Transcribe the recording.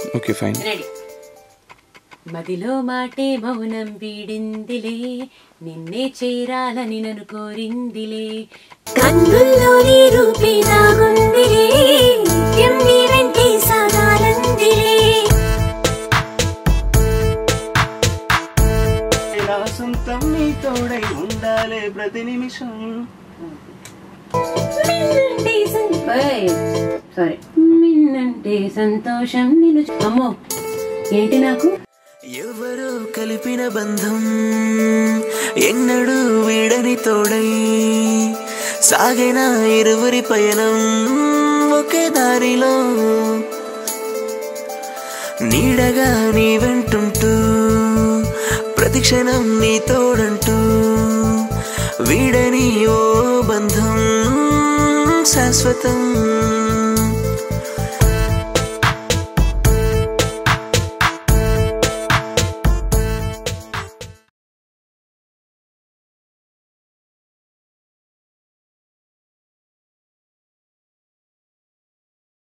Okay fine. Ready. మదిలో మాటే మౌనం వీడిందిలే, నిన్నే చేరాలని నన్ను కోరిందిలే, కన్నుల్లో నీ రూపే దాగుందిలే, నిత్యం నీ వెంటే సాగాలందిలే. నా సొంతం నీ తోడై ఉండాలే ప్రతి నిమిషం. మిన్నంటే సంతోషం నిన్ను. అమ్మో ఏంటి నాకు ఎవరో కలిపిన బంధం ఎన్నడూ వీడని తోడై సాగిన ఇరువురి పయనం ఒకే దారిలో నీడగా నీ వెంటుంటూ ప్రతిక్షణం నీ తోడంటూ వీడని ఓ బంధం శాశ్వతం.